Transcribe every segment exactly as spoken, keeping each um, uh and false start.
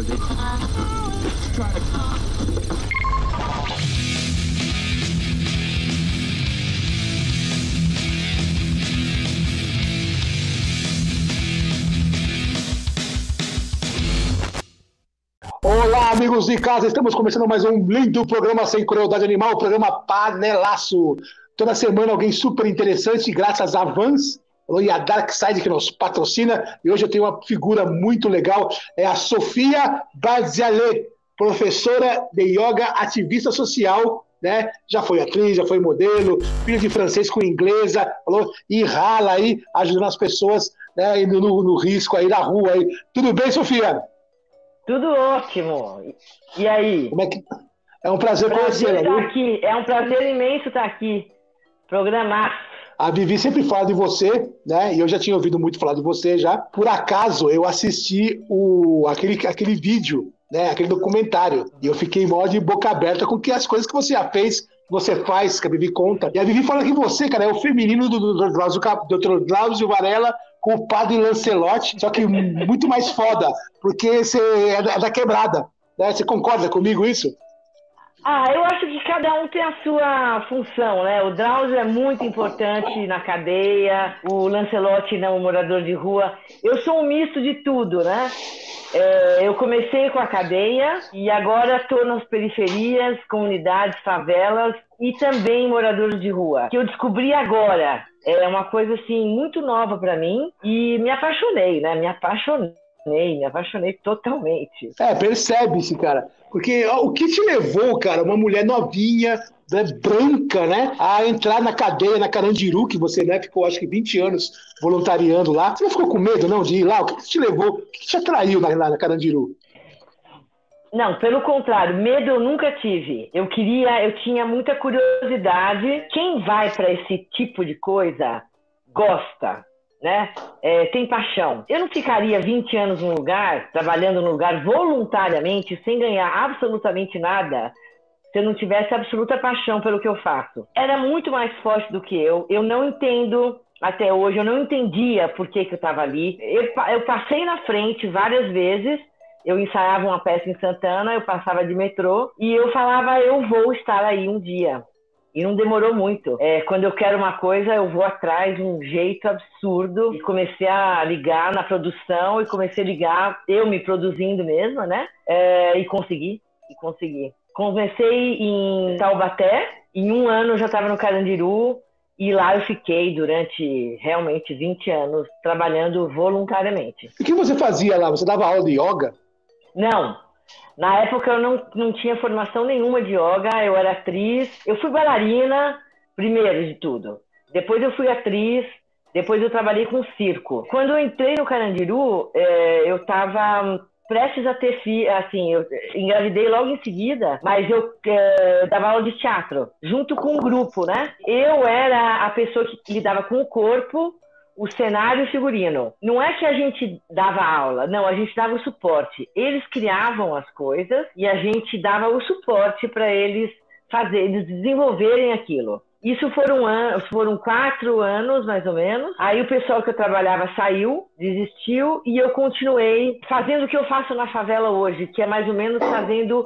gotta get... Olá, amigos de casa, estamos começando mais um lindo programa Sem Crueldade Animal, o programa Panelaço. Toda semana alguém super interessante, graças a Vans e a Darkside que nos patrocina. E hoje eu tenho uma figura muito legal, é a Sofia Baziale, professora de yoga, ativista social, né? Já foi atriz, já foi modelo, filha de francês com inglesa, falou, e rala aí, ajudando as pessoas, né, no, no, no risco aí da rua. Aí. Tudo bem, Sofia? Tudo ótimo. E aí? Como é que... É um prazer, prazer conhecê-la. Estar aqui. É um prazer imenso estar aqui. Programar. A Vivi sempre fala de você, né? E eu já tinha ouvido muito falar de você já. Por acaso, eu assisti o... aquele, aquele vídeo, né? Aquele documentário. E eu fiquei mó de boca aberta com que as coisas que você já fez, que você faz, que a Vivi conta. E a Vivi fala que você, cara, é o feminino do doutor Drauzio Varela com o padre Lancelotti, só que muito mais foda, porque você é da, é da quebrada. Né? Você concorda comigo isso? Ah, eu acho que cada um tem a sua função, né? O Drauzio é muito importante na cadeia, o Lancelotti não, o morador de rua. Eu sou um misto de tudo, né? É, eu comecei com a cadeia e agora estou nas periferias, comunidades, favelas e também moradores de rua, que eu descobri agora. É uma coisa assim muito nova para mim e me apaixonei, né? Me apaixonei. Me apaixonei totalmente. É, percebe-se, cara. Porque ó, o que te levou, cara, uma mulher novinha, né, branca, né, a entrar na cadeia, na Carandiru, que você, né, ficou acho que vinte anos voluntariando lá. Você não ficou com medo, não, de ir lá? O que, que te levou? O que, que te atraiu lá, lá na Carandiru? Não, pelo contrário, medo eu nunca tive. Eu queria, eu tinha muita curiosidade. Quem vai para esse tipo de coisa gosta. Né? É, tem paixão. Eu não ficaria vinte anos num lugar, trabalhando num lugar voluntariamente, sem ganhar absolutamente nada, se eu não tivesse absoluta paixão pelo que eu faço. Era muito mais forte do que eu. Eu não entendo, até hoje, eu não entendia por que, que eu estava ali. Eu, eu passei na frente várias vezes, eu ensaiava uma peça em Santana, eu passava de metrô, e eu falava, eu vou estar aí um dia. E não demorou muito. É, quando eu quero uma coisa, eu vou atrás de um jeito absurdo. E comecei a ligar na produção e comecei a ligar, eu me produzindo mesmo, né? É, e consegui, e consegui. Comecei em Taubaté, em um ano eu já estava no Carandiru, e lá eu fiquei durante realmente vinte anos trabalhando voluntariamente. E o que você fazia lá? Você dava aula de yoga? Não. Na época eu não, não tinha formação nenhuma de yoga, eu era atriz, eu fui bailarina, primeiro de tudo. Depois eu fui atriz, depois eu trabalhei com circo. Quando eu entrei no Carandiru, é, eu estava prestes a ter filho, assim, eu engravidei logo em seguida, mas eu é, dava aula de teatro, junto com um grupo, né? Eu era a pessoa que lidava com o corpo, o cenário e o figurino. Não é que a gente dava aula, não, a gente dava o suporte. Eles criavam as coisas e a gente dava o suporte para eles fazerem, eles desenvolverem aquilo. Isso foram, an- foram quatro anos, mais ou menos. Aí o pessoal que eu trabalhava saiu, desistiu, e eu continuei fazendo o que eu faço na favela hoje, que é mais ou menos fazendo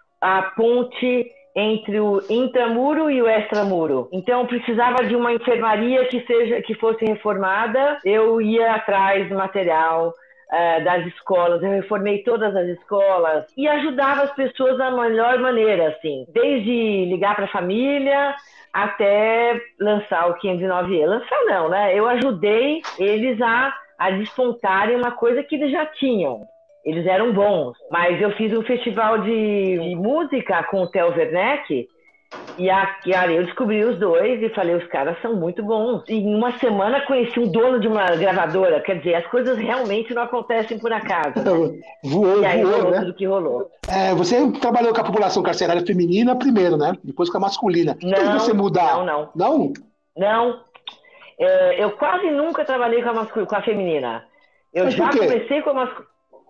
a ponte entre o intramuro e o extramuro. Então, eu precisava de uma enfermaria que, seja, que fosse reformada, eu ia atrás do material uh, das escolas, eu reformei todas as escolas e ajudava as pessoas da melhor maneira, assim, desde ligar para a família até lançar o quinhentos e nove E. Lançar não, né? Eu ajudei eles a, a despontarem uma coisa que eles já tinham. Eles eram bons, mas eu fiz um festival de, de música com o Theo Werneck e aí eu descobri os dois e falei, os caras são muito bons. E em uma semana conheci o dono de uma gravadora, quer dizer, as coisas realmente não acontecem por acaso. Né? Voou, e aí voou, rolou né? tudo que rolou. É, você trabalhou com a população carcerária feminina primeiro, né? Depois com a masculina. Não, Então você mudar? não, não. Não? Não. É, eu quase nunca trabalhei com a, masculina, com a feminina. Eu Mas já por quê? comecei com a masculina.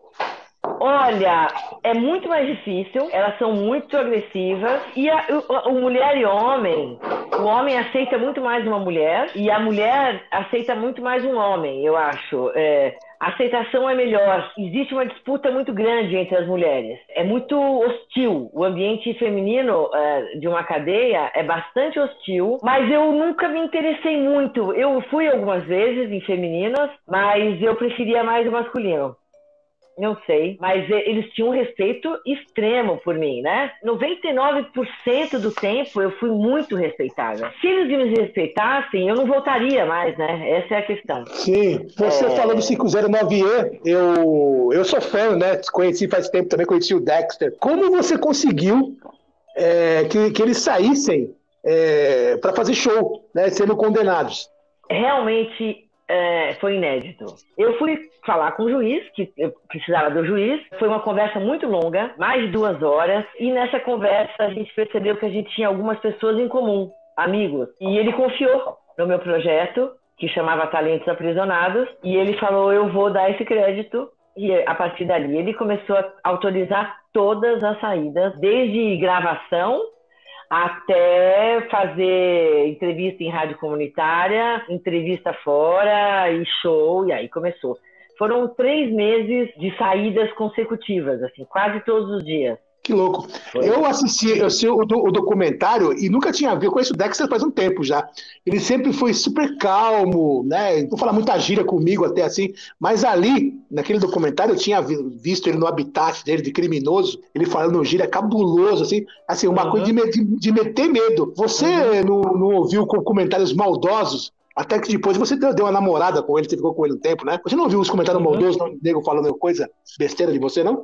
Olha, é muito mais difícil, elas são muito agressivas, e a, o, o mulher e homem, o homem aceita muito mais uma mulher, e a mulher aceita muito mais um homem, eu acho. É, a aceitação é melhor. Existe uma disputa muito grande entre as mulheres. É muito hostil. O ambiente feminino uh, de uma cadeia é bastante hostil, mas eu nunca me interessei muito. Eu fui algumas vezes em femininas, mas eu preferia mais o masculino. Não sei, mas eles tinham um respeito extremo por mim, né? noventa e nove por cento do tempo eu fui muito respeitada. Se eles me respeitassem, eu não voltaria mais, né? Essa é a questão. Sim, você é... falou do cinco zero nove E, eu, eu sou fã, né? Conheci faz tempo também, conheci o Dexter. Como você conseguiu é, que, que eles saíssem é, para fazer show, né? Sendo condenados? Realmente... É, foi inédito. Eu fui falar com o juiz, que eu precisava do juiz. Foi uma conversa muito longa, mais de duas horas. E nessa conversa a gente percebeu que a gente tinha algumas pessoas em comum, amigos. E ele confiou no meu projeto, que chamava Talentos Aprisionados. E ele falou, eu vou dar esse crédito. E a partir dali ele começou a autorizar todas as saídas, desde gravação até fazer entrevista em rádio comunitária, entrevista fora e show, e aí começou. Foram três meses de saídas consecutivas, assim, quase todos os dias. Que louco. Foi. Eu assisti, eu assisti o, o documentário e nunca tinha visto, eu conheço o Dexter faz um tempo já. Ele sempre foi super calmo, né? Não falar muita gíria comigo até assim, mas ali, naquele documentário, eu tinha visto ele no habitat dele de criminoso, ele falando gíria cabuloso, assim, assim uma uhum. coisa de, de, de meter medo. Você uhum. não, não ouviu com comentários maldosos? Até que depois você deu uma namorada com ele, você ficou com ele um tempo, né? Você não ouviu os comentários uhum. maldosos, não, nego falando coisa besteira de você, não?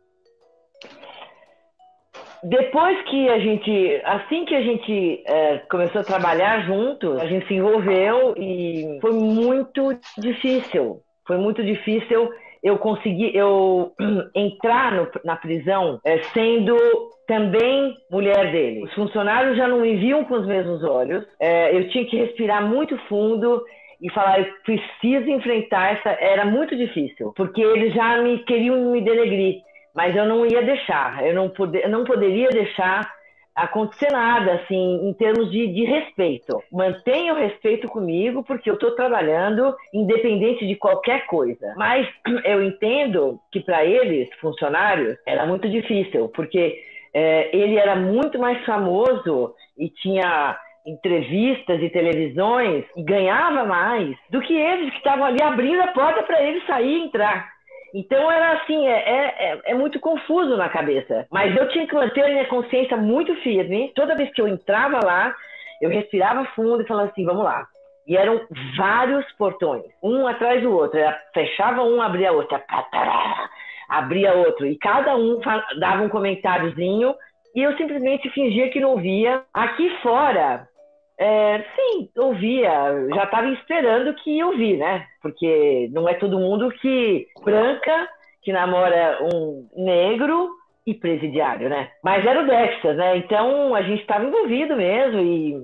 Depois que a gente, assim que a gente é, começou a trabalhar juntos, a gente se envolveu e foi muito difícil. Foi muito difícil eu conseguir eu entrar no, na prisão é, sendo também mulher dele. Os funcionários já não me viam com os mesmos olhos. É, eu tinha que respirar muito fundo e falar, eu preciso enfrentar essa... Era muito difícil, porque eles já me queriam me denegrir. Mas eu não ia deixar, eu não, pode, eu não poderia deixar acontecer nada, assim, em termos de, de respeito. Mantenha o respeito comigo, porque eu estou trabalhando independente de qualquer coisa. Mas eu entendo que para eles, funcionários, era muito difícil, porque é, ele era muito mais famoso e tinha entrevistas e televisões e ganhava mais do que eles que estavam ali abrindo a porta para ele sair e entrar. Então era assim, é, é, é muito confuso na cabeça. Mas eu tinha que manter a minha consciência muito firme. Toda vez que eu entrava lá, eu respirava fundo e falava assim, vamos lá. E eram vários portões, um atrás do outro. Eu fechava um, abria outro, abria outro. E cada um dava um comentáriozinho e eu simplesmente fingia que não ouvia. Aqui fora... É, sim, ouvia, já estava esperando que ia ouvir, né? Porque não é todo mundo que branca, que namora um negro e presidiário, né? Mas era o Dexter, né? Então a gente estava envolvido mesmo e...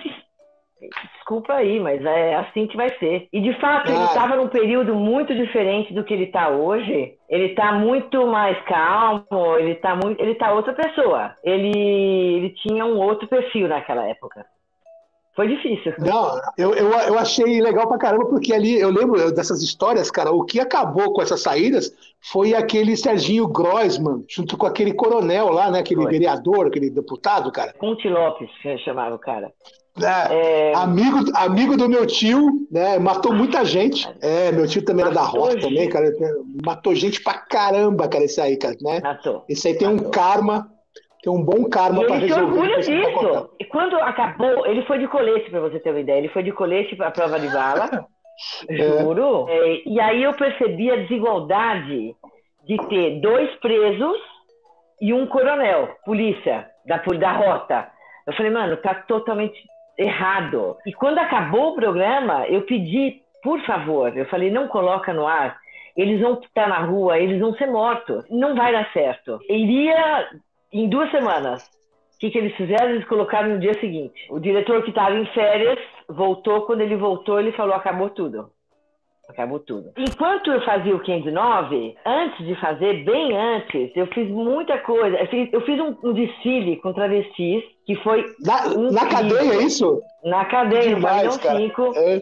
Desculpa aí, mas é assim que vai ser. E de fato, ele estava num período muito diferente do que ele está hoje. Ele está muito mais calmo, ele está muito... ele tá outra pessoa. Ele... ele tinha um outro perfil naquela época. Foi difícil. Não, eu, eu, eu achei legal pra caramba, porque ali, eu lembro dessas histórias, cara, o que acabou com essas saídas foi aquele Serginho Groisman, junto com aquele coronel lá, né, aquele foi. vereador, aquele deputado, cara. Conte Lopes, que chamava o cara. É, é... Amigo, amigo do meu tio, né, matou muita gente. É, meu tio também matou era da Rota gente. também, cara, matou gente pra caramba, cara, esse aí, cara, né? Matou. Esse aí tem matou. um karma... Tem um bom karma para resolver. Ele se orgulha disso. E quando acabou, ele foi de colete, para você ter uma ideia. Ele foi de colete para a prova de bala. Juro. É. É, e aí eu percebi a desigualdade de ter dois presos e um coronel, polícia, da, da Rota. Eu falei, mano, tá totalmente errado. E quando acabou o programa, eu pedi, por favor, eu falei, não coloca no ar. Eles vão estar na rua, eles vão ser mortos. Não vai dar certo. Iria... Em duas semanas, o que, que eles fizeram? Eles colocaram no dia seguinte. O diretor que estava em férias voltou. Quando ele voltou, ele falou, acabou tudo. Acabou tudo. Enquanto eu fazia o quinhentos e nove, antes de fazer, bem antes, eu fiz muita coisa. Eu fiz, eu fiz um, um desfile com travestis, que foi Na, na cadeia, é isso? Na cadeia, no Pavilhão cinco. É.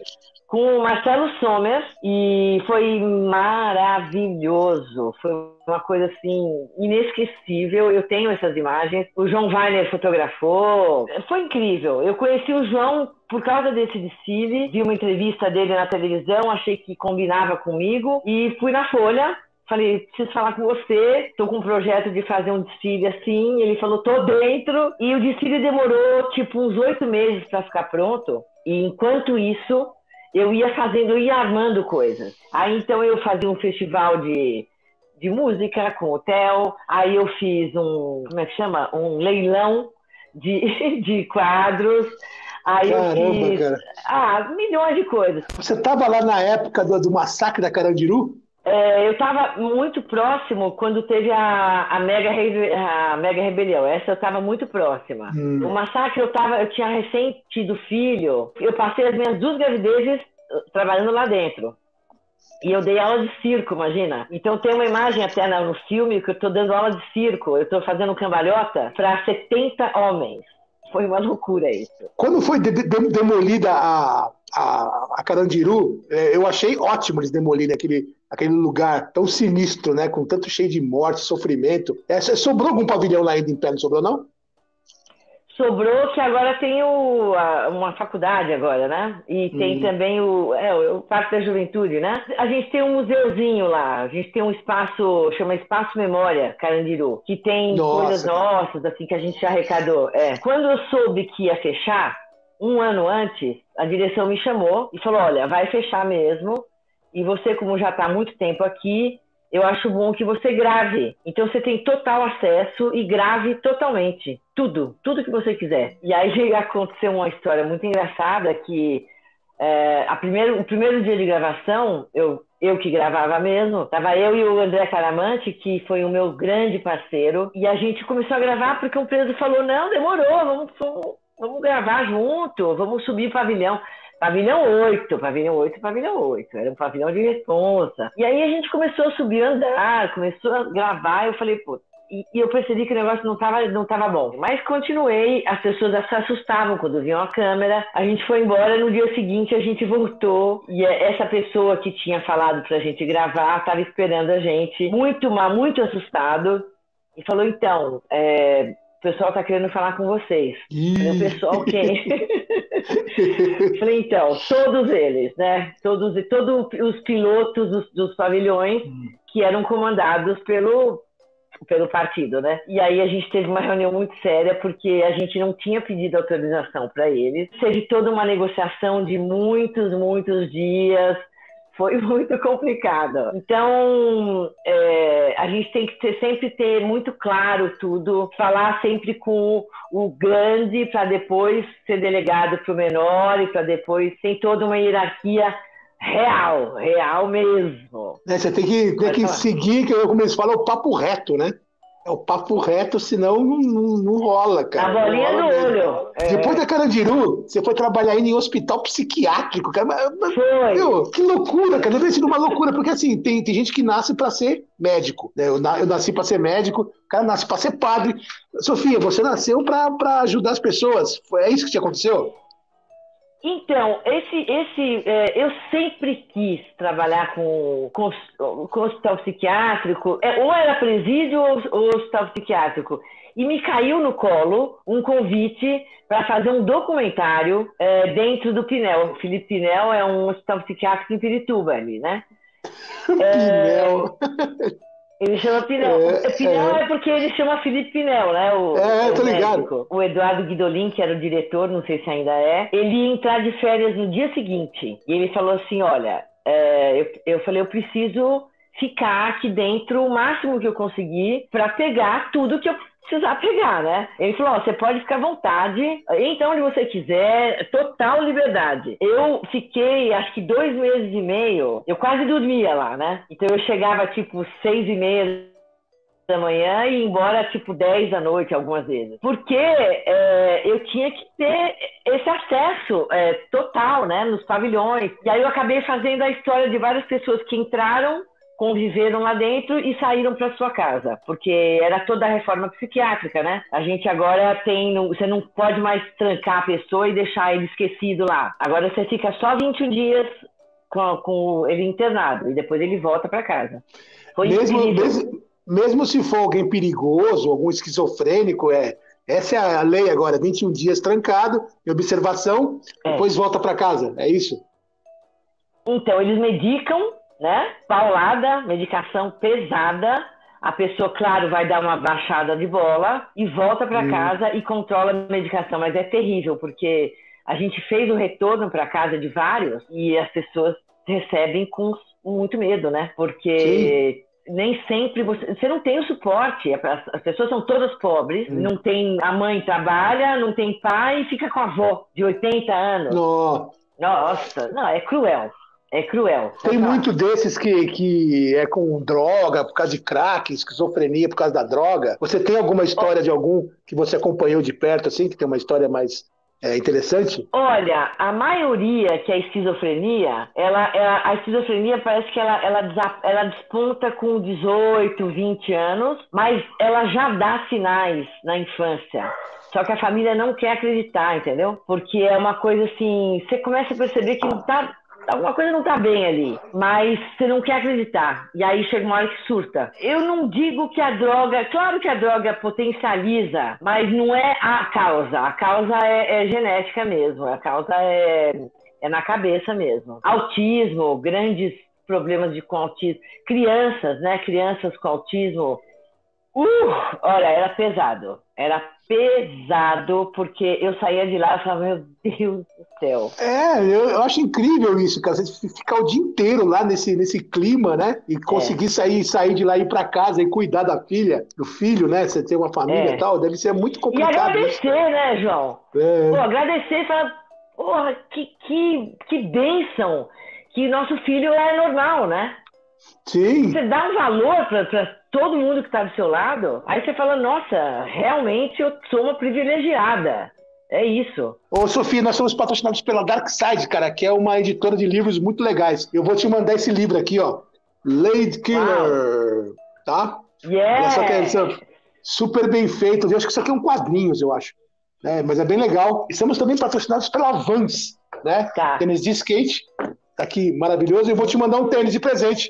com o Marcelo Sommer e foi maravilhoso. Foi uma coisa assim inesquecível. Eu tenho essas imagens. O João Weiner fotografou. Foi incrível. Eu conheci o João por causa desse desfile. Vi uma entrevista dele na televisão, achei que combinava comigo e fui na Folha. Falei, preciso falar com você, estou com um projeto de fazer um desfile assim. Ele falou, tô dentro. E o desfile demorou tipo uns oito meses para ficar pronto. E enquanto isso, eu ia fazendo, eu ia armando coisas. Aí então eu fazia um festival de, de música com hotel. Aí eu fiz um, como é que chama? Um leilão de, de quadros. Aí Caramba, eu fiz, cara. ah, milhões de coisas. Você estava lá na época do, do massacre da Carandiru? É, eu estava muito próximo quando teve a, a, mega, Rebe- a mega rebelião. Essa eu estava muito próxima. Hum. O massacre, eu, tava, eu tinha recém tido filho. Eu passei as minhas duas gravidezes uh, trabalhando lá dentro. E eu dei aula de circo, imagina. Então tem uma imagem até no filme que eu estou dando aula de circo. Eu estou fazendo cambalhota para setenta homens. Foi uma loucura isso. Quando foi de- de- demolida a, a, a Carandiru, é, eu achei ótimo eles demolirem aquele, aquele lugar tão sinistro, né? Com tanto cheio de morte, sofrimento. É, sobrou algum pavilhão lá ainda em pé, não sobrou, não? Sobrou que agora tem o, a- uma faculdade agora, né? E tem Hum. também o, é, o Parque da Juventude, né? A gente tem um museuzinho lá, a gente tem um espaço, chama Espaço Memória Carandiru, que tem Nossa, coisas cara. nossas, assim, que a gente já arrecadou. É. Quando eu soube que ia fechar, um ano antes, a direção me chamou e falou, olha, vai fechar mesmo, e você, como já está há muito tempo aqui, eu acho bom que você grave. Então você tem total acesso e grave totalmente. Tudo, tudo que você quiser. E aí aconteceu uma história muito engraçada que é, a primeiro, o primeiro dia de gravação, eu, eu que gravava mesmo, tava eu e o André Caramante, que foi o meu grande parceiro, e a gente começou a gravar porque um preso falou, não, demorou, vamos, vamos, vamos gravar junto, vamos subir o pavilhão. Pavilhão oito, pavilhão oito, pavilhão oito. Era um pavilhão de responsa. E aí a gente começou a subir, andar, começou a gravar. Eu falei, pô, e, e eu percebi que o negócio não tava, não tava bom. Mas continuei, as pessoas se assustavam quando viam a câmera. A gente foi embora, no dia seguinte a gente voltou. E essa pessoa que tinha falado pra gente gravar estava esperando a gente, muito, muito assustado. E falou, então, é, o pessoal tá querendo falar com vocês. Falei, o pessoal quem? Falei, então, todos eles, né? Todos, todos os pilotos dos, dos pavilhões que eram comandados pelo, pelo partido, né? E aí a gente teve uma reunião muito séria porque a gente não tinha pedido autorização para eles. Teve toda uma negociação de muitos, muitos dias. Foi muito complicado. Então, é, a gente tem que ter, sempre ter muito claro tudo, falar sempre com o grande para depois ser delegado para o menor e para depois tem toda uma hierarquia real, real mesmo. É, você tem que, tem que seguir, que eu começo a falar, o papo reto, né? É o papo reto, senão não, não, não rola, cara. A bolinha do olho. É. Depois da Carandiru, você foi trabalhar ainda em hospital psiquiátrico, cara. Mas, foi. Meu, que loucura, cara. Deve ter sido uma loucura, porque assim, tem, tem gente que nasce para ser médico. Né? Eu, eu nasci para ser médico, o cara nasce para ser padre. Sofia, você nasceu para ajudar as pessoas. Foi, é isso que te aconteceu? Então, esse, esse, é, eu sempre quis trabalhar com, com, com hospital psiquiátrico, é, ou era presídio ou, ou hospital psiquiátrico. E me caiu no colo um convite para fazer um documentário é, dentro do Pinel. O Felipe Pinel é um hospital psiquiátrico em Pirituba ali, né? Pinel. É... Ele chama Pinel. É, Pinel é... é porque ele chama Felipe Pinel, né? O, é, o tô médico. Ligado. O Eduardo Guidolin, que era o diretor, não sei se ainda é, ele ia entrar de férias no dia seguinte. E ele falou assim, olha, é, eu, eu falei, eu preciso ficar aqui dentro o máximo que eu conseguir para pegar tudo que eu precisar pegar, né? Ele falou, ó, você pode ficar à vontade, então onde você quiser, total liberdade. Eu fiquei, acho que dois meses e meio, eu quase dormia lá, né? Então eu chegava tipo seis e meia da manhã e ia embora tipo dez da noite algumas vezes. Porque é, eu tinha que ter esse acesso é, total, né, nos pavilhões. E aí eu acabei fazendo a história de várias pessoas que entraram conviveram lá dentro e saíram para sua casa, porque era toda a reforma psiquiátrica, né? A gente agora tem, você não pode mais trancar a pessoa e deixar ele esquecido lá. Agora você fica só vinte e um dias com, com ele internado e depois ele volta para casa. Foi mesmo, mesmo, mesmo se for alguém perigoso, algum esquizofrênico, é, essa é a lei agora, vinte e um dias trancado, em observação, é. Depois volta para casa, é isso? Então, eles medicam, né? Paulada, medicação pesada. A pessoa, claro, vai dar uma baixada de bola e volta para hum. casa e controla a medicação. Mas é terrível, porque a gente fez o retorno para casa de vários e as pessoas recebem com muito medo, né? Porque Sim. nem sempre você... Você não tem o suporte. As pessoas são todas pobres. Hum. Não tem... A mãe trabalha, não tem pai e fica com a avó de oitenta anos. Nossa, Nossa, não, é cruel. É cruel. Tem muito desses que, que é com droga, por causa de crack, esquizofrenia por causa da droga. Você tem alguma história de algum que você acompanhou de perto, assim, que tem uma história mais é, interessante? Olha, a maioria que é esquizofrenia, ela, ela, a esquizofrenia parece que ela, ela, ela desponta com dezoito, vinte anos, mas ela já dá sinais na infância. Só que a família não quer acreditar, entendeu? Porque é uma coisa assim, você começa a perceber que não tá... Alguma coisa não tá bem ali, mas você não quer acreditar. E aí chega uma hora que surta. Eu não digo que a droga... Claro que a droga potencializa, mas não é a causa. A causa é, é genética mesmo. A causa é, é na cabeça mesmo. Autismo, grandes problemas de, com autismo. Crianças, né? Crianças com autismo. Uh, olha, era pesado. Era pesado, porque eu saía de lá e falava, meu Deus do céu. É, eu, eu acho incrível isso, cara. Você ficar o dia inteiro lá nesse, nesse clima, né? E conseguir é. sair, sair de lá e ir pra casa e cuidar da filha, do filho, né? Você ter uma família e é. tal, deve ser muito complicado. E agradecer, isso. né, João? É. Pô, agradecer e falar, porra, que, que, que bênção que nosso filho é normal, né? Sim. Você dá um valor pra, pra todo mundo que está do seu lado, aí você fala, nossa, realmente eu sou uma privilegiada. É isso. Ô, Sofia, nós somos patrocinados pela Dark Side, cara, que é uma editora de livros muito legais. Eu vou te mandar esse livro aqui, ó. Lady Killer. Wow. Tá? Yeah. Essa que é super bem feito. Eu acho que isso aqui é um quadrinhos, eu acho. É, mas é bem legal. E estamos também patrocinados pela Vans, né? Tá. Tênis de skate. Tá aqui, maravilhoso. Eu vou te mandar um tênis de presente.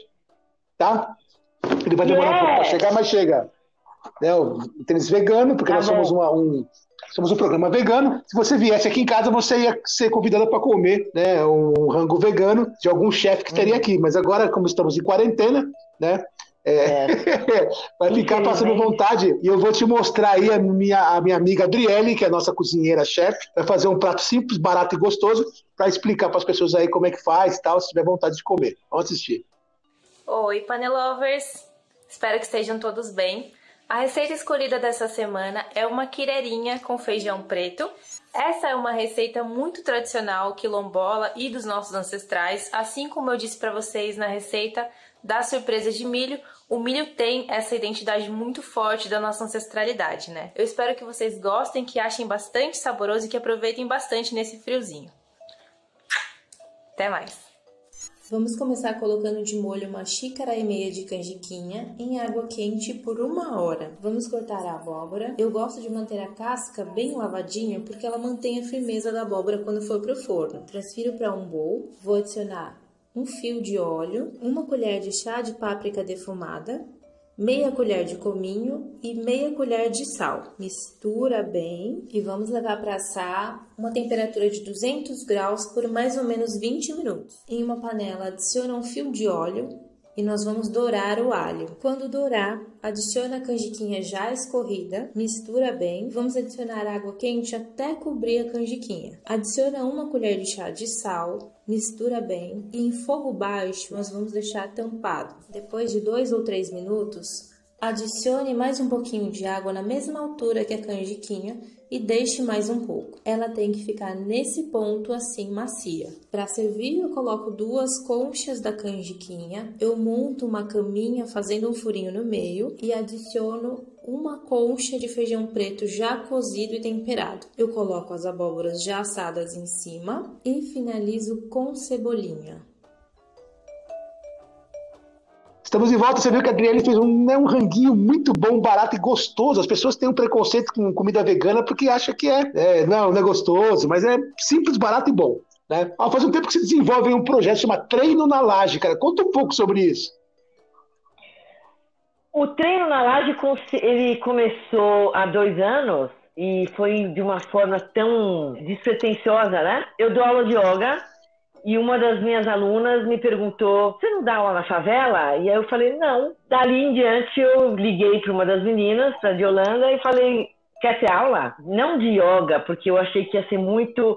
Tá? Ele vai demorar yeah. um pouco para chegar, mas chega. É, o tênis vegano, porque tá nós somos, uma, um, somos um programa vegano. Se você viesse aqui em casa, você ia ser convidada para comer, né, um rango vegano de algum chefe que estaria hum. aqui. Mas agora, como estamos em quarentena, né, é, é. vai ficar passando vontade. E eu vou te mostrar aí a minha, a minha amiga Adriele, que é a nossa cozinheira-chefe, vai fazer um prato simples, barato e gostoso, para explicar para as pessoas aí como é que faz e tal, se tiver vontade de comer. Vamos assistir. Oi, Panelovers! Espero que estejam todos bem. A receita escolhida dessa semana é uma quireirinha com feijão preto. Essa é uma receita muito tradicional quilombola e dos nossos ancestrais. Assim como eu disse para vocês na receita da surpresa de milho, o milho tem essa identidade muito forte da nossa ancestralidade, né? Eu espero que vocês gostem, que achem bastante saboroso e que aproveitem bastante nesse friozinho. Até mais! Vamos começar colocando de molho uma xícara e meia de canjiquinha em água quente por uma hora. Vamos cortar a abóbora. Eu gosto de manter a casca bem lavadinha porque ela mantém a firmeza da abóbora quando for para o forno. Transfiro para um bowl. Vou adicionar um fio de óleo, uma colher de chá de páprica defumada, meia colher de cominho e meia colher de sal. Mistura bem e vamos levar para assar uma temperatura de duzentos graus por mais ou menos vinte minutos. Em uma panela, adiciona um fio de óleo e nós vamos dourar o alho. Quando dourar, adiciona a canjiquinha já escorrida, mistura bem. Vamos adicionar água quente até cobrir a canjiquinha. Adiciona uma colher de chá de sal, mistura bem e em fogo baixo nós vamos deixar tampado. Depois de dois ou três minutos, adicione mais um pouquinho de água na mesma altura que a canjiquinha e deixe mais um pouco. Ela tem que ficar nesse ponto assim macia. Para servir, eu coloco duas conchas da canjiquinha, eu monto uma caminha fazendo um furinho no meio e adiciono uma concha de feijão preto já cozido e temperado. Eu coloco as abóboras já assadas em cima e finalizo com cebolinha. Estamos de volta. Você viu que a Adriele fez um, né, um ranguinho muito bom, barato e gostoso. As pessoas têm um preconceito com comida vegana porque acham que é, é não, não é gostoso, mas é simples, barato e bom. Né? Ah, faz um tempo que você desenvolve um projeto chamado Treino na Laje, cara. Conta um pouco sobre isso. O Treino na Laje, ele começou há dois anos e foi de uma forma tão despretensiosa, né? Eu dou aula de yoga e uma das minhas alunas me perguntou, você não dá aula na favela? E aí eu falei, não. Dali em diante eu liguei para uma das meninas, para de Holanda, e falei, quer ter aula? Não de yoga, porque eu achei que ia ser muito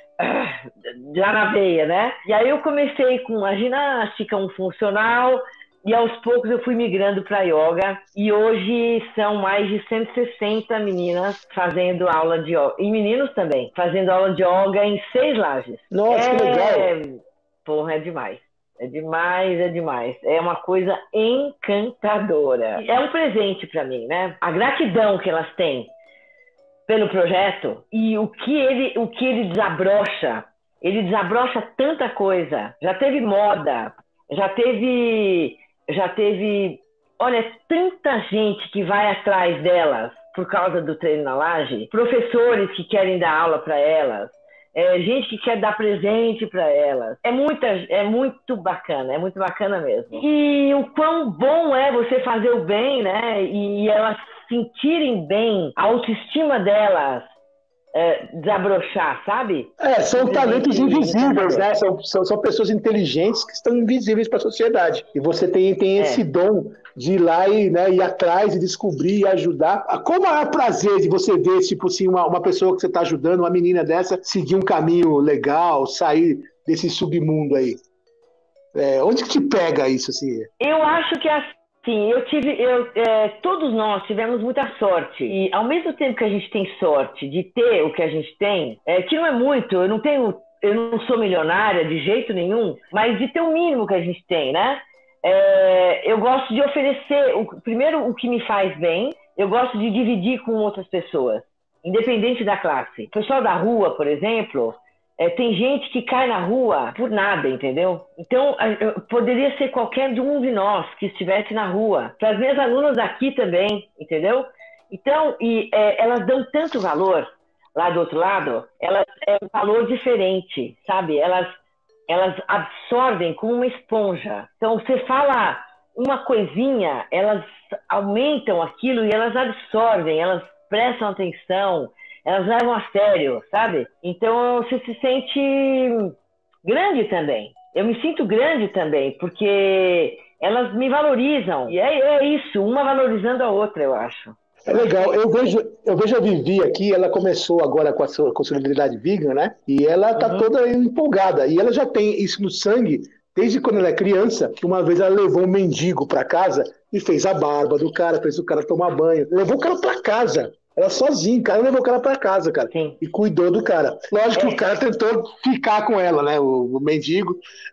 uh, já na veia, né? E aí eu comecei com a ginástica, um funcional, e aos poucos eu fui migrando para yoga, e hoje são mais de cento e sessenta meninas fazendo aula de yoga, e meninos também, fazendo aula de yoga em seis lajes. Nossa, é... que legal! Porra, é demais. É demais, é demais. É uma coisa encantadora. É um presente para mim, né? A gratidão que elas têm pelo projeto e o que ele, o que ele desabrocha. Ele desabrocha tanta coisa. Já teve moda, já teve... Já teve, olha, tanta gente que vai atrás delas por causa do Treino na Laje, professores que querem dar aula para elas, é, gente que quer dar presente para elas. É, muita, é muito bacana, é muito bacana mesmo. E o quão bom é você fazer o bem, né? E elas sentirem bem, a autoestima delas é, desabrochar, sabe? É, são talentos invisíveis, né? São, são, são pessoas inteligentes que estão invisíveis para a sociedade. E você tem, tem esse é. dom de ir lá e, né, ir atrás e descobrir e ajudar. Como é o prazer de você ver, tipo assim, uma, uma pessoa que você está ajudando, uma menina dessa, seguir um caminho legal, sair desse submundo aí? É, onde que te pega isso, assim? Eu acho que é assim. Sim, eu tive, eu, é, todos nós tivemos muita sorte. E ao mesmo tempo que a gente tem sorte de ter o que a gente tem, é, que não é muito, eu não tenho, eu não sou milionária de jeito nenhum, mas de ter o mínimo que a gente tem, né? É, eu gosto de oferecer, o, primeiro, o que me faz bem, eu gosto de dividir com outras pessoas, independente da classe. O pessoal da rua, por exemplo... É, tem gente que cai na rua por nada, entendeu? Então, eu, poderia ser qualquer um de nós que estivesse na rua. Para as minhas alunas aqui também, entendeu? Então, e, é, elas dão tanto valor lá do outro lado, elas é um valor diferente, sabe? Elas, elas absorvem como uma esponja. Então, você fala uma coisinha, elas aumentam aquilo e elas absorvem, elas prestam atenção, elas levam a sério, sabe? Então você se sente grande também. Eu me sinto grande também, porque elas me valorizam. E é, é isso, uma valorizando a outra, eu acho. É legal. Eu vejo, eu vejo a Vivi aqui, ela começou agora com a sua com a solidariedade vegan, né? E ela tá uhum. toda empolgada. E ela já tem isso no sangue desde quando ela é criança, que uma vez ela levou um mendigo para casa e fez a barba do cara, fez o cara tomar banho. Levou o cara para casa. Ela sozinha, o cara levou o cara pra casa, cara. Sim. E cuidou do cara. Lógico é. que o cara tentou ficar com ela, né? O, o mendigo.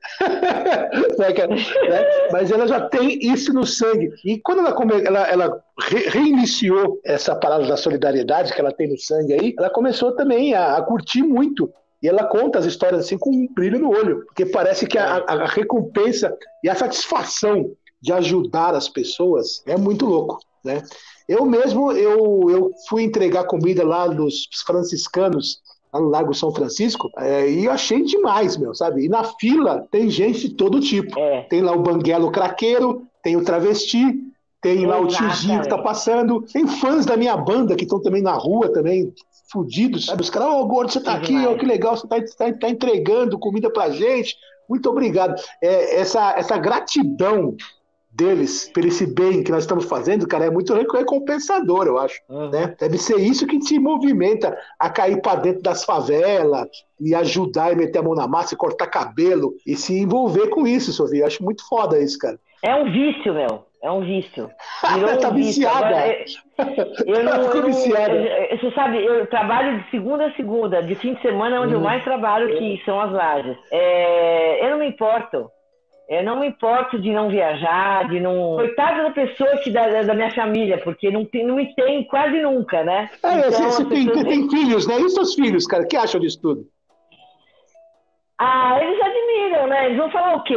né? Mas ela já tem isso no sangue. E quando ela, come, ela, ela re, reiniciou essa parada da solidariedade que ela tem no sangue aí, ela começou também a, a curtir muito. E ela conta as histórias assim com um brilho no olho. Porque parece que a, a, a recompensa e a satisfação de ajudar as pessoas é muito louco, né? Eu mesmo, eu, eu fui entregar comida lá nos franciscanos, lá no Largo São Francisco, é, e eu achei demais, meu, sabe? E na fila tem gente de todo tipo. É. Tem lá o banguelo craqueiro, tem o travesti, tem Exato, lá o tiozinho que tá passando, tem fãs da minha banda que estão também na rua, também, fudidos, sabe? Os caras, ó, oh, Gordo, você tá é aqui, ó, que legal, você tá, tá, tá entregando comida pra gente, muito obrigado. É, essa, essa gratidão deles, por esse bem que nós estamos fazendo, cara, é muito recompensador, eu acho. Uhum. Né? Deve ser isso que te movimenta a cair para dentro das favelas e ajudar e meter a mão na massa e cortar cabelo e se envolver com isso, Sofia. Eu acho muito foda isso, cara. É um vício, meu. É um vício. Virou tá um viciada. Vício. Agora, eu não, Ficou eu não, viciada. Eu, você sabe, eu trabalho de segunda a segunda, de fim de semana é onde hum. eu mais trabalho, que são as lajes. É, eu não me importo. Eu não me importo de não viajar, de não... Coitada da pessoa que da, da minha família, porque não, tem, não me tem quase nunca, né? É, então, você, você tem, pessoas... tem filhos, né? E os seus filhos, cara? O que acham disso tudo? Ah, eles admiram, né? Eles vão falar o quê?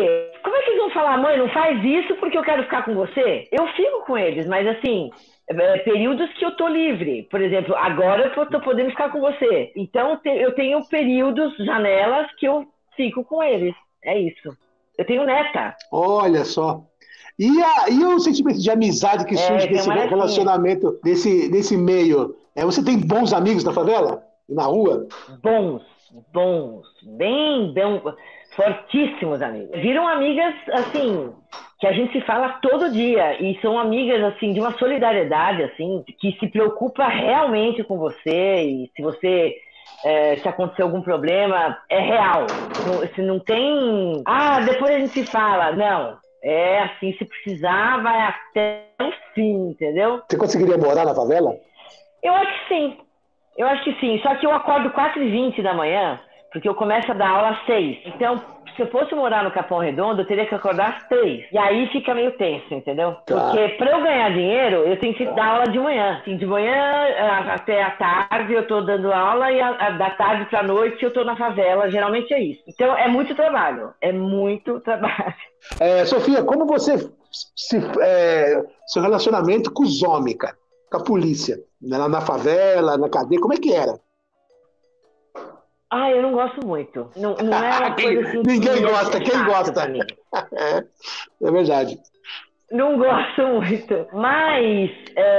como é que eles vão falar, mãe, não faz isso porque eu quero ficar com você? Eu fico com eles, mas assim, é, períodos que eu tô livre. Por exemplo, agora eu tô, tô podendo ficar com você. Então te, eu tenho períodos, janelas, que eu fico com eles. É isso. Eu tenho neta. Olha só. E, a, e o sentimento de amizade que surge É, desse relacionamento, desse, desse meio? É, você tem bons amigos na favela? Na rua? Bons, bons. Bem, bem, fortíssimos amigos. Viram amigas, assim, que a gente se fala todo dia. E são amigas, assim, de uma solidariedade, assim, que se preocupa realmente com você. E se você... É, se acontecer algum problema, é real. Não, se não tem... Ah, depois a gente se fala. Não. É assim, se precisar, vai até o fim, entendeu? Você conseguiria morar na favela? Eu acho que sim. Eu acho que sim. Só que eu acordo quatro e vinte da manhã, porque eu começo a dar aula às seis. Então, se eu fosse morar no Capão Redondo, eu teria que acordar às três. E aí fica meio tenso, entendeu? Tá. Porque pra eu ganhar dinheiro, eu tenho que dar aula de manhã. Assim, de manhã até a tarde eu tô dando aula e a, a, da tarde pra noite eu tô na favela. Geralmente é isso. Então é muito trabalho. É muito trabalho. É, Sofia, como você se, é, seu relacionamento com os homens, cara? Com a polícia? Na, na favela, na cadeia, como é que era? Ah, eu não gosto muito. Não, não é uma coisa assim... Ninguém gosta, quem gosta? É, é verdade. Não gosto muito, mas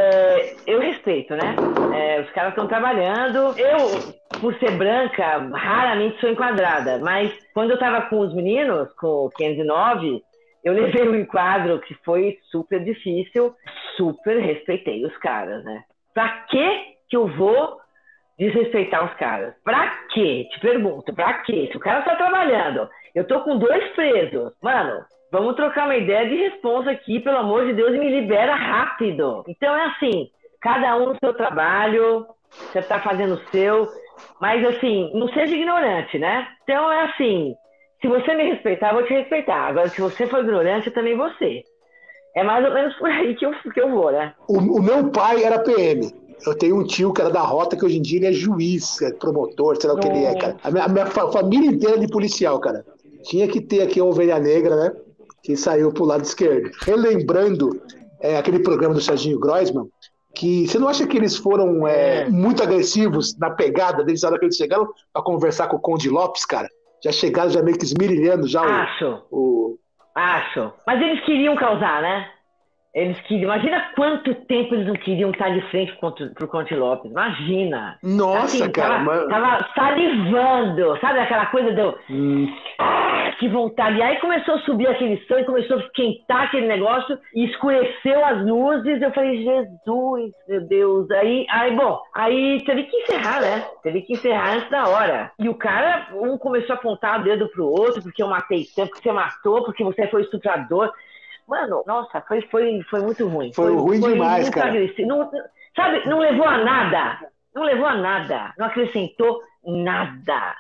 é, eu respeito, né? É, os caras estão trabalhando. Eu, por ser branca, raramente sou enquadrada, mas quando eu tava com os meninos, com o quinhentos e nove, eu levei um enquadro que foi super difícil, super respeitei os caras, né? Pra que que eu vou desrespeitar os caras? Pra quê? Te pergunto, pra quê? Se o cara tá trabalhando, eu tô com dois presos, mano... Vamos trocar uma ideia de responsa aqui, pelo amor de Deus, e me libera rápido. Então é assim, cada um no seu trabalho, você tá fazendo o seu, mas assim, não seja ignorante, né? Então é assim, se você me respeitar, eu vou te respeitar. Agora, se você for ignorante, eu também vou ser. É mais ou menos por aí que eu, que eu vou, né? O, o meu pai era P M. Eu tenho um tio que era da Rota, que hoje em dia ele é juiz, é promotor, sei lá o que ele é, cara. A minha, a minha fa- família inteira é de policial, cara. Tinha que ter aqui a ovelha negra, né? Que saiu pro lado esquerdo. Relembrando é, aquele programa do Serginho Groisman, que você não acha que eles foram é, muito agressivos na pegada deles na hora que eles chegaram para conversar com o Conde Lopes, cara? Já chegaram já meio que esmirilhando já o... Acho. o... Acho. Mas eles queriam causar, né? Eles queriam. Imagina quanto tempo eles não queriam estar de frente pro Conde Lopes. Imagina. Nossa, assim, cara. Tava, mas... tava salivando. Sabe aquela coisa do... Hum. Ah, que vontade. E aí começou a subir aquele sangue, começou a esquentar aquele negócio e escureceu as luzes. Eu falei, Jesus, meu Deus. Aí, aí, bom, aí teve que encerrar, né? Teve que encerrar antes da hora. E o cara, um começou a apontar o dedo pro outro, porque eu matei tanto, porque você matou, porque você foi estuprador. Mano, nossa, foi, foi, foi muito ruim. Foi, foi ruim foi demais, muito cara. Não, sabe, não levou a nada. Não levou a nada. Não acrescentou nada.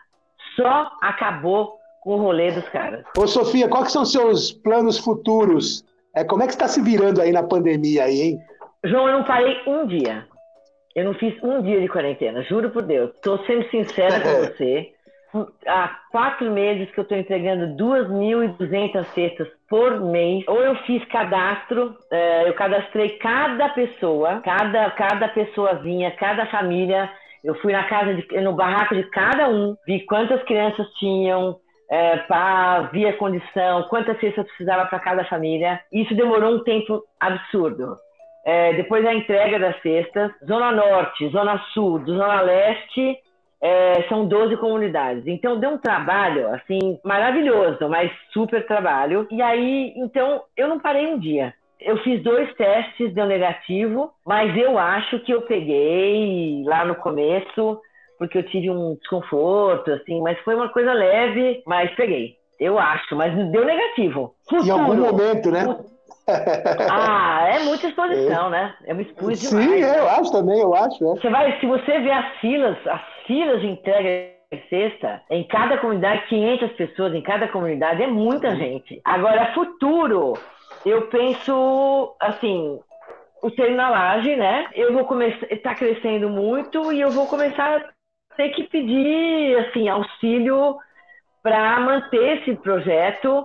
Só acabou com o rolê dos caras. Ô, Sofia, quais que são os seus planos futuros? É, como é que você está se virando aí na pandemia aí, hein? João, eu não parei um dia. Eu não fiz um dia de quarentena, juro por Deus. Estou sendo sincera com você. Há quatro meses que eu estou entregando duas mil e duzentas cestas por mês. Ou eu fiz cadastro, eu cadastrei cada pessoa, cada, cada pessoazinha, cada família. Eu fui na casa, de, no barraco de cada um, vi quantas crianças tinham, é, pra, vi a condição, quantas cestas precisava para cada família. Isso demorou um tempo absurdo. É, depois da entrega das cestas, Zona Norte, Zona Sul, Zona Leste... É, são doze comunidades. Então, deu um trabalho, assim, maravilhoso, mas super trabalho. E aí, então, eu não parei um dia. Eu fiz dois testes, deu negativo, mas eu acho que eu peguei lá no começo, porque eu tive um desconforto, assim, mas foi uma coisa leve, mas peguei. Eu acho, mas deu negativo. Futuro. Em algum momento, né? Ah, é muita exposição, é. né? É muito expus demais. Sim, né? eu acho também, eu acho. É. Você vai, se você vê as filas, as filas de entrega de cesta, em cada comunidade, quinhentas pessoas em cada comunidade, é muita gente. Agora, futuro, eu penso, assim, o ser na laje, né? Eu vou começar, tá crescendo muito e eu vou começar a ter que pedir, assim, auxílio para manter esse projeto.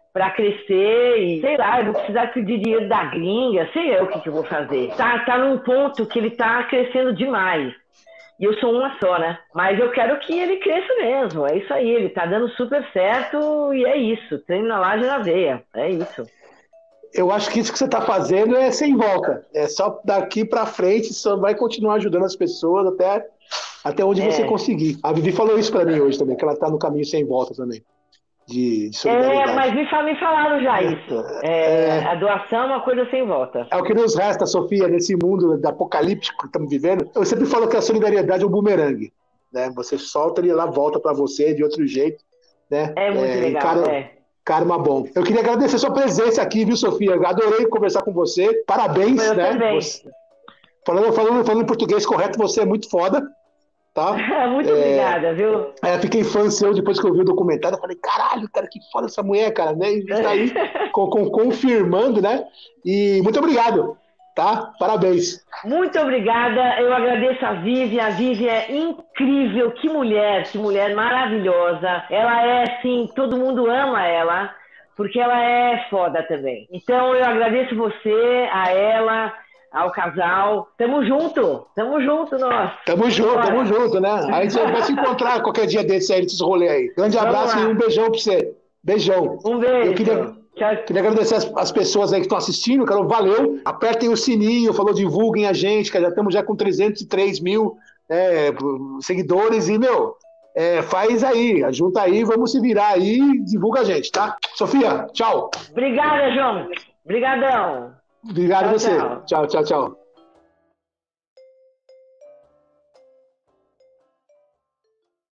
para crescer e, sei lá, eu vou precisar de dinheiro da gringa, sei eu o que, que eu vou fazer. Tá, tá num ponto que ele tá crescendo demais. E eu sou uma só, né? Mas eu quero que ele cresça mesmo. É isso aí, ele tá dando super certo e é isso. Treino na laje na veia. É isso. Eu acho que isso que você tá fazendo é sem volta. É só daqui pra frente, só vai continuar ajudando as pessoas até, até onde é. você conseguir. A Vivi falou isso pra mim hoje também, que ela tá no caminho sem volta também. De, de solidariedade. É, mas me, me falaram já isso. É, é, a doação é uma coisa sem volta. É o que nos resta, Sofia, nesse mundo apocalíptico que estamos vivendo. Eu sempre falo que a solidariedade é um bumerangue. Né? Você solta e lá volta para você de outro jeito. Né? É muito é, legal, cara, é. Karma bom. Eu queria agradecer a sua presença aqui, viu, Sofia? Eu adorei conversar com você. Parabéns, eu né? Também. Você... Falando, falando, falando em português correto, você é muito foda. Tá? Muito é, obrigada, viu? É, fiquei fã seu depois que eu vi o documentário. Eu falei, caralho, cara, que foda essa mulher, cara, né? E tá aí com, com, confirmando, né? E muito obrigado, tá? Parabéns. Muito obrigada. Eu agradeço a Vivi. A Vivi é incrível. Que mulher, que mulher maravilhosa. Ela é, assim, todo mundo ama ela, porque ela é foda também. Então, eu agradeço você, a ela, ao casal. Tamo junto, tamo junto nós. Tamo junto, Bora. tamo junto, né? Aí a gente vai se encontrar qualquer dia desse aí, desses rolês aí. Grande Vamos abraço lá. E um beijão pra você. Beijão. Um beijo. Eu queria, queria agradecer as, as pessoas aí que estão assistindo, cara, valeu. Apertem o sininho, falou, divulguem a gente, que já estamos já com trezentos e três mil é, seguidores e, meu, é, faz aí, junta aí, vamos se virar aí e divulga a gente, tá? Sofia, tchau. Obrigada, João. Obrigadão. Obrigado a você. Tchau, tchau, tchau. tchau.